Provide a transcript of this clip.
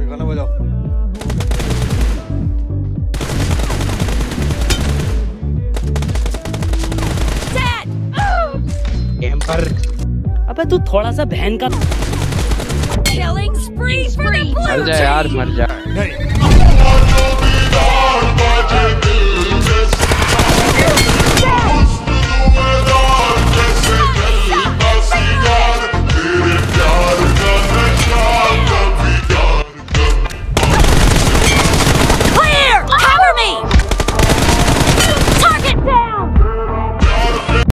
गाना बजाओ। कैंपर। अबे तू थोड़ा सा बहन का Killing spree for the blue मर जा यार, मर जा। नहीं